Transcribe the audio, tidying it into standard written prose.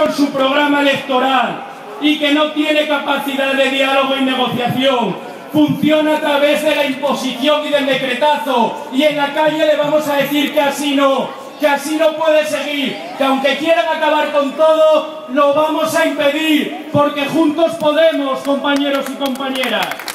por su programa electoral y que no tiene capacidad de diálogo y negociación. Funciona a través de la imposición y del decretazo, y en la calle le vamos a decir que así no puede seguir, que aunque quieran acabar con todo, lo vamos a impedir, porque juntos podemos, compañeros y compañeras.